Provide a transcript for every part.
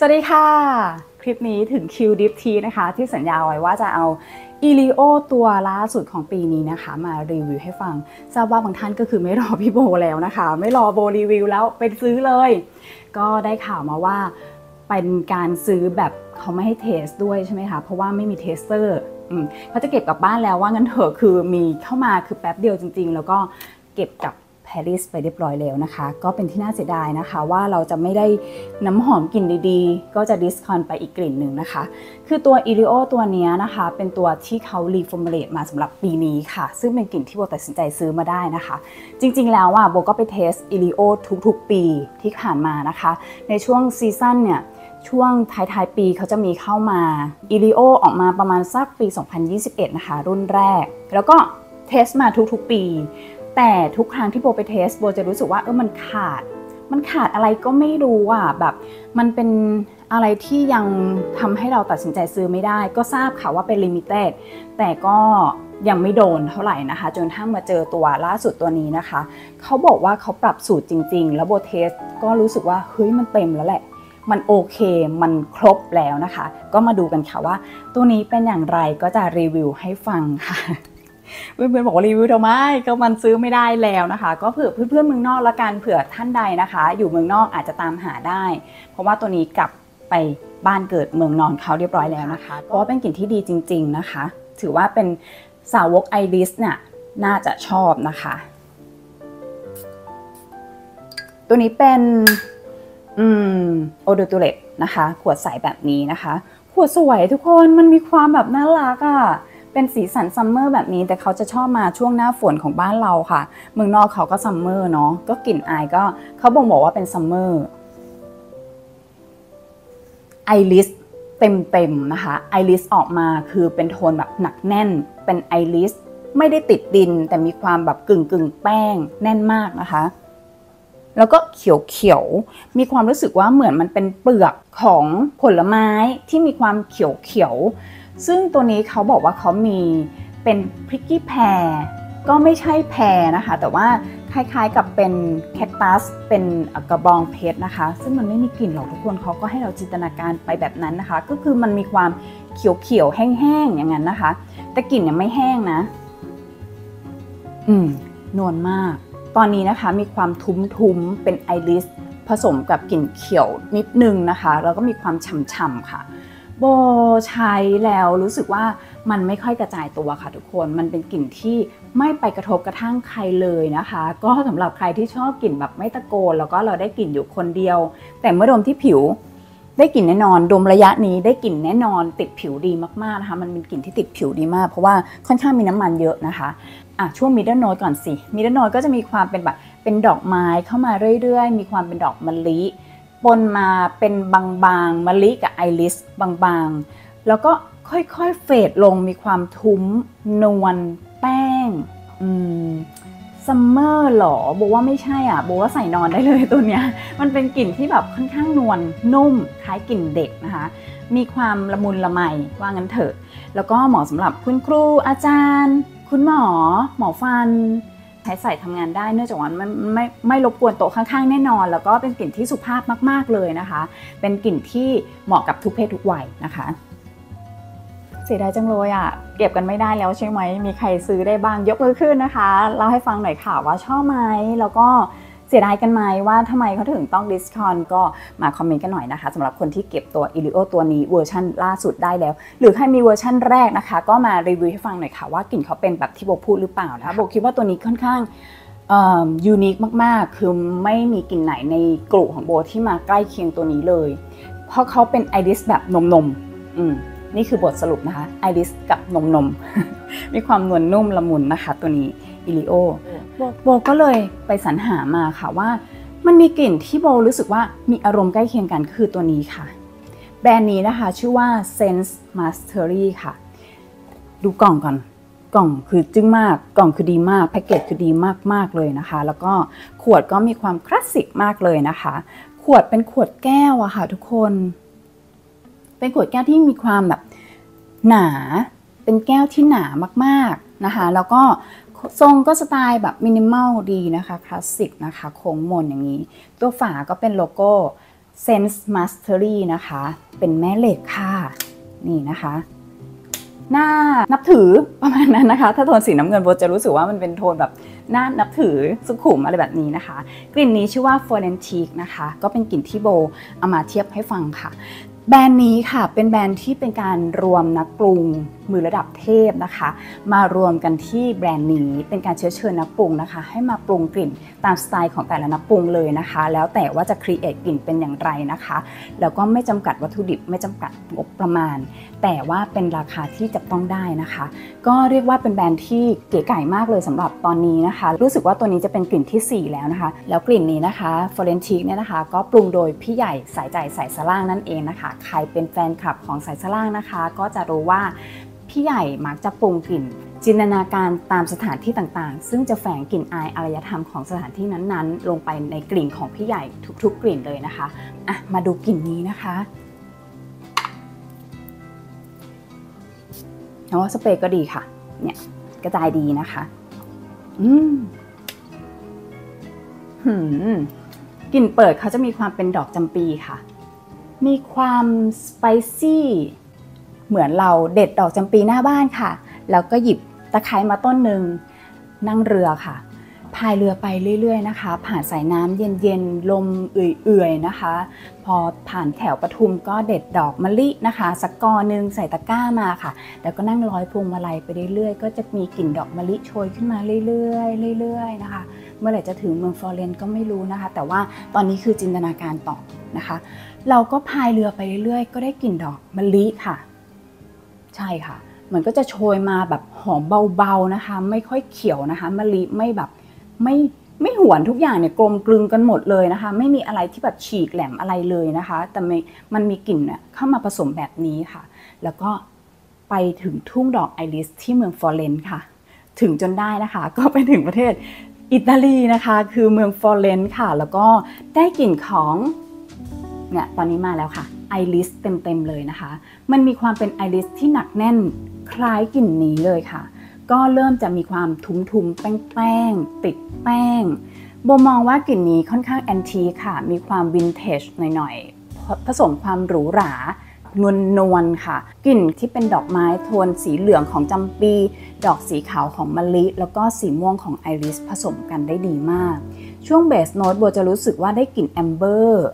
สวัสดีค่ะคลิปนี้ถึงคิวดิฟทีนะคะที่สัญญาไว้ว่าจะเอาอีลิโอตัวล่าสุดของปีนี้นะคะมารีวิวให้ฟังทราบว่าบางท่านก็คือไม่รอพี่โบแล้วนะคะไม่รอโบรีวิวแล้วไปซื้อเลยก็ได้ข่าวมาว่าเป็นการซื้อแบบเขาไม่ให้เทสด้วยใช่ไหมคะเพราะว่าไม่มีเทสเตอร์เขาจะเก็บกลับบ้านแล้วว่างั้นเถอะคือมีเข้ามาคือแป๊บเดียวจริงๆแล้วก็เก็บกับปารีสไปเรียบร้อยแล้วนะคะก็เป็นที่น่าเสียดายนะคะว่าเราจะไม่ได้น้ำหอมกลิ่นดีๆก็จะดิสคอนไปอีกกลิ่นหนึ่งนะคะคือตัว Ilio ตัวนี้นะคะเป็นตัวที่เขารีฟอร์มูลเลตมาสำหรับปีนี้ค่ะซึ่งเป็นกลิ่นที่โบตัดสินใจซื้อมาได้นะคะจริงๆแล้วโบก็ไปเทส Ilio ทุกๆปีที่ผ่านมานะคะในช่วงซีซั่นเนี่ยช่วงท้ายปีเขาจะมีเข้ามา Ilio ออกมาประมาณสักปี 2021 นะคะรุ่นแรกแล้วก็เทสมาทุกๆปีแต่ทุกครั้งที่โบไปเทสโบจะรู้สึกว่ามันขาดอะไรก็ไม่รู้แบบมันเป็นอะไรที่ยังทำให้เราตัดสินใจซื้อไม่ได้ก็ทราบค่ะว่าเป็นลิมิเต็ดแต่ก็ยังไม่โดนเท่าไหร่นะคะจนถ้ามาเจอตัวล่าสุดตัวนี้นะคะเขาบอกว่าเขาปรับสูตรจริงๆแล้วโบเทสก็รู้สึกว่าเฮ้ยมันเต็มแล้วแหละมันโอเคมันครบแล้วนะคะก็มาดูกันค่ะว่าตัวนี้เป็นอย่างไรก็จะรีวิวให้ฟังค่ะเพื่อนๆบอกว่ารีวิวทำไมก็มันซื้อไม่ได้แล้วนะคะก็เผื่อเพื่อนๆเมืองนอกละกันเผื่อท่านใดนะคะอยู่เมืองนอกอาจจะตามหาได้เพราะว่าตัวนี้กลับไปบ้านเกิดเมืองนอนเขาเรียบร้อยแล้วนะคะเพราะว่าเป็นกลิ่นที่ดีจริงๆนะคะถือว่าเป็นสาวกไอริสเนี่ยน่าจะชอบนะคะตัวนี้เป็นโอโดตูเลตนะคะขวดใสแบบนี้นะคะขวดสวยทุกคนมันมีความแบบน่ารักเป็นสีสันซัมเมอร์แบบนี้แต่เขาจะชอบมาช่วงหน้าฝนของบ้านเราค่ะเมืองนอกเขาก็ซัมเมอร์เนาะก็กลิ่นอายก็เขาบอกว่าเป็นซัมเมอร์ไอริสเต็มนะคะไอริสออกมาคือเป็นโทนแบบหนักแน่นเป็นไอริสไม่ได้ติดดินแต่มีความแบบกึ่งแป้งแน่นมากนะคะแล้วก็เขียวมีความรู้สึกว่าเหมือนมันเป็นเปลือกของผลไม้ที่มีความเขียวซึ่งตัวนี้เขาบอกว่าเขามีเป็นพริกกี้แพรก็ไม่ใช่แพรนะคะแต่ว่าคล้ายๆกับเป็นแคคตัสเป็นกระบองเพชรนะคะซึ่งมันไม่มีกลิ่นหรอกทุกคนเขาก็ให้เราจินตนาการไปแบบนั้นนะคะก็คือมันมีความเขียวแห้งๆอย่างนั้นนะคะแต่กลิ่นยังไม่แห้งนะนวลมากตอนนี้นะคะมีความทุ้มๆเป็นไอริสผสมกับกลิ่นเขียวนิดนึงนะคะแล้วก็มีความฉ่ำๆค่ะโบใช้แล้วรู้สึกว่ามันไม่ค่อยกระจายตัวค่ะทุกคนมันเป็นกลิ่นที่ไม่ไปกระทบกระทั่งใครเลยนะคะก็สำหรับใครที่ชอบกลิ่นแบบไม่ตะโกนแล้วก็เราได้กลิ่นอยู่คนเดียวแต่เมื่อดมที่ผิวได้กลิ่นแน่นอนดมระยะนี้ได้กลิ่นแน่นอนติดผิวดีมากๆนะคะมันเป็นกลิ่นที่ติดผิวดีมากเพราะว่าค่อนข้างมีน้ำมันเยอะนะคะช่วงมิดเดิลโน้ตก่อนสิมิดเดิลโน้ตก็จะมีความเป็นแบบเป็นดอกไม้เข้ามาเรื่อยๆมีความเป็นดอกมะลิปนมาเป็นบางๆมะลิกับไอริสบางๆแล้วก็ค่อยๆเฟดลงมีความทุ้มนวลแป้งซัมเมอร์หรอโบว่าไม่ใช่โบว่าใส่นอนได้เลยตัวเนี้ยมันเป็นกลิ่นที่แบบค่อนข้างนวลนุ่มคล้ายกลิ่นเด็กนะคะมีความละมุนละไมว่างั้นเถอะแล้วก็เหมาะสำหรับคุณครูอาจารย์คุณหมอฟันใส่ทำงานได้เนื่องจากว่ามันไม่รบกวนโต๊ะข้างๆแน่นอนแล้วก็เป็นกลิ่นที่สุภาพมากๆเลยนะคะเป็นกลิ่นที่เหมาะกับทุกเพศทุกวัยนะคะเสียดายจังเลยเก็บกันไม่ได้แล้วใช่ไหมมีใครซื้อได้บ้างยกมือขึ้นนะคะเล่าให้ฟังหน่อยค่ะว่าชอบไหมแล้วก็เสียดายกันไหมว่าทำไมเขาถึงต้องดิสคอนก็มาคอมเมนต์กันหน่อยนะคะสำหรับคนที่เก็บตัว Ilio ตัวนี้เวอร์ชันล่าสุดได้แล้วหรือใครมีเวอร์ชันแรกนะคะก็มารีวิวให้ฟังหน่อยค่ะว่ากลิ่นเขาเป็นแบบที่โบพูดหรือเปล่านะคะโบคิดว่าตัวนี้ค่อนข้างยูนิคมากๆคือไม่มีกลิ่นไหนในกลุ่มของโบที่มาใกล้เคียงตัวนี้เลยเพราะเขาเป็นไอริสแบบนมนี่คือบทสรุปนะคะไอริสกับนม มีความนวลนุ่มละมุนนะคะตัวนี้Ilioโบก็เลยไปสรรหามาค่ะว่ามันมีกลิ่นที่โบรู้สึกว่ามีอารมณ์ใกล้เคียงกันคือตัวนี้ค่ะแบรนด์นี้นะคะชื่อว่า Sense Mastery ค่ะดูกล่องก่อนกล่องคือจึ้งมากกล่องคือดีมากแพ็กเกจคือดีมากเลยนะคะแล้วก็ขวดก็มีความคลาสสิกมากเลยนะคะขวดเป็นขวดแก้วค่ะทุกคนเป็นขวดแก้วที่มีความแบบหนาเป็นแก้วที่หนามากๆนะคะแล้วก็ทรงก็สไตล์แบบมินิมอลดีนะคะคลาสสิกนะคะโค้งมนอย่างนี้ตัวฝาก็เป็นโลโก้ Sense Mastery นะคะเป็นแม่เหล็กค่ะนี่นะคะน่านับถือประมาณนั้นนะคะถ้าโทนสีน้ำเงินโบจะรู้สึกว่ามันเป็นโทนแบบน่านับถือสุขุมอะไรแบบนี้นะคะกลิ่นนี้ชื่อว่า Forensique นะคะก็เป็นกลิ่นที่โบเอามาเทียบให้ฟังค่ะแบรนด์นี้ค่ะเป็นแบรนด์ที่เป็นการรวมนักปรุงมือระดับเทพนะคะมารวมกันที่แบรนด์นี้เป็นการเชื้อเชิญนักปรุงนะคะให้มาปรุงกลิ่นตามสไตล์ของแต่ละนักปรุงเลยนะคะแล้วแต่ว่าจะครีเอทกลิ่นเป็นอย่างไรนะคะแล้วก็ไม่จำกัดวัตถุดิบไม่จำกัดงบประมาณแต่ว่าเป็นราคาที่จับต้องได้นะคะก็เรียกว่าเป็นแบรนด์ที่เก๋ไก่มากเลยสำหรับตอนนี้นะคะรู้สึกว่าตัวนี้จะเป็นกลิ่นที่4แล้วนะคะแล้วกลิ่นนี้นะคะ Forensique เนี่ยนะคะก็ปรุงโดยพี่ใหญ่สายใจสายสล่างนั่นเองนะคะใครเป็นแฟนคลับของสายสล่างนะคะก็จะรู้ว่าพี่ใหญ่มักจะปรุงกลิ่นจินตนาการตามสถานที่ต่างๆซึ่งจะแฝงกลิ่นอายอารยธรรมของสถานที่นั้นๆลงไปในกลิ่นของพี่ใหญ่ทุกๆกลิ่นเลยนะคะอ่ะมาดูกลิ่นนี้นะคะเพราะว่าสเปรย์ก็ดีค่ะเนี่ยกระจายดีนะคะกลิ่นเปิดเขาจะมีความเป็นดอกจำปีค่ะมีความสไปซี่เหมือนเราเด็ดดอกจำปีหน้าบ้านค่ะแล้วก็หยิบตะไคร้มาต้นหนึ่งนั่งเรือค่ะพายเรือไปเรื่อยๆนะคะผ่านสายน้ำเย็นๆลมเอื่อยๆนะคะพอผ่านแถวปทุมก็เด็ดดอกมะลินะคะสักกอนึงใส่ตะกร้ามาค่ะแล้วก็นั่งร้อยพวงมาลัยไปเรื่อยๆก็จะมีกลิ่นดอกมะลิโชยขึ้นมาเรื่อยๆนะคะเมื่อไหร่จะถึงเมืองฟลอเรนซ์ก็ไม่รู้นะคะแต่ว่าตอนนี้คือจินตนาการต่อนะคะเราก็พายเรือไปเรื่อยๆก็ได้กลิ่นดอกมะลิค่ะใช่ค่ะมันก็จะโชยมาแบบหอมเบาๆนะคะไม่ค่อยเขียวนะคะมะลิไม่แบบไม่หวนทุกอย่างเนี่ยกลมกลืนกันหมดเลยนะคะไม่มีอะไรที่แบบฉีกแหลมอะไรเลยนะคะแต่มันมีกลิ่นเนี่ยเข้ามาผสมแบบนี้ค่ะแล้วก็ไปถึงทุ่งดอกไอริสที่เมืองฟลอเรนซ์ค่ะถึงจนได้นะคะก็ไปถึงประเทศอิตาลีนะคะคือเมืองฟลอเรนซ์ค่ะแล้วก็ได้กลิ่นของเนี่ยตอนนี้มาแล้วค่ะไอริสเต็มเลยนะคะมันมีความเป็นไอริสที่หนักแน่นคล้ายกลิ่นนี้เลยค่ะก็เริ่มจะมีความทุ้มๆแป้งๆติดแป้งโบมองว่ากลิ่นนี้ค่อนข้างแอนทีค่ะมีความวินเทจหน่อยๆผสมความหรูหรานวลค่ะกลิ่นที่เป็นดอกไม้โทนสีเหลืองของจำปีดอกสีขาวของมะลิแล้วก็สีม่วงของไอริสผสมกันได้ดีมากช่วงเบสโน้ตโบจะรู้สึกว่าได้กลิ่นแอมเบอร์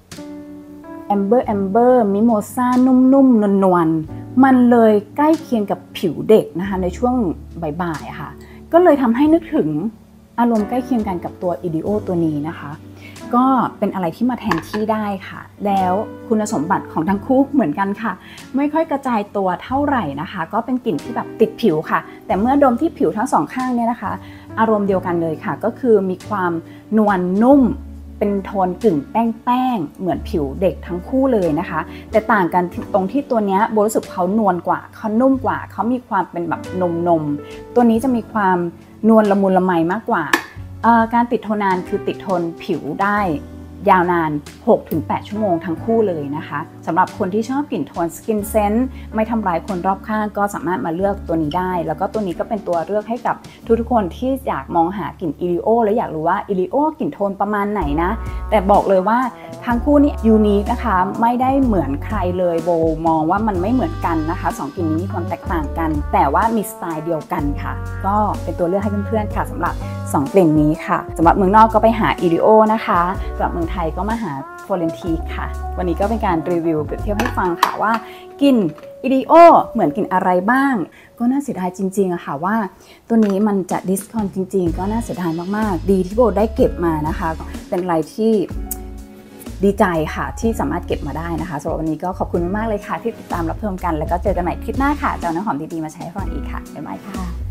มิโมซ่านุ่มๆนวลๆมันเลยใกล้เคียงกับผิวเด็กนะคะในช่วงบ่ายๆค่ะก็เลยทำให้นึกถึงอารมณ์ใกล้เคียงกันกับตัวอิดิโอตัวนี้นะคะก็เป็นอะไรที่มาแทนที่ได้ค่ะแล้วคุณสมบัติของทั้งคู่เหมือนกันค่ะไม่ค่อยกระจายตัวเท่าไหร่นะคะก็เป็นกลิ่นที่แบบติดผิวค่ะแต่เมื่อดมที่ผิวทั้งสองข้างเนี่ยนะคะอารมณ์เดียวกันเลยค่ะก็คือมีความนวลนุ่มเป็นโทนกึ่งแป้งเหมือนผิวเด็กทั้งคู่เลยนะคะแต่ต่างกันตรงที่ตัวนี้โบรู้สึกเขานวลกว่าเขานุ่มกว่าเขามีความเป็นแบบนมตัวนี้จะมีความนวลละมุนละไมมากกว่าการติดทนนานคือติดทนผิวได้ยาวนาน 6-8 ชั่วโมงทั้งคู่เลยนะคะสำหรับคนที่ชอบกลิ่นโทนสกินเซนส์ไม่ทำร้ายคนรอบข้างก็สามารถมาเลือกตัวนี้ได้แล้วก็ตัวนี้ก็เป็นตัวเลือกให้กับทุกๆคนที่อยากมองหากลิ่นอิริโอและอยากรู้ว่าอิริโอกลิ่นโทนประมาณไหนนะแต่บอกเลยว่าทั้งคู่นี้ยูนิคนะคะไม่ได้เหมือนใครเลยโบมองว่ามันไม่เหมือนกันนะคะ2กลิ่นนี้มีความแตกต่างกันแต่ว่ามีสไตล์เดียวกันค่ะก็เป็นตัวเลือกให้เพื่อนๆค่ะสำหรับ2กลิ่นนี้ค่ะสำหรับเมืองนอกก็ไปหาอิริโอนะคะสำหรับเมืองไทยก็มาหาForensique ค่ะวันนี้ก็เป็นการรีวิวเปรียบเทียบให้ฟังค่ะว่ากลิ่นอิริโอเหมือนกลิ่นอะไรบ้างก็น่าเสียดายจริงๆอะค่ะว่าตัวนี้มันจะดิสคอนจริงๆก็น่าเสียดายมากๆดีที่โบได้เก็บมานะคะเป็นอะไรที่ดีใจค่ะที่สามารถเก็บมาได้นะคะสำหรับวันนี้ก็ขอบคุณมากๆเลยค่ะที่ติดตามรับชมกันแล้วก็เจอกันใหม่คลิปหน้าค่ะจะเอาน้ำหอมดีๆมาใช้ให้ฟังอีกค่ะบ๊ายบายค่ะ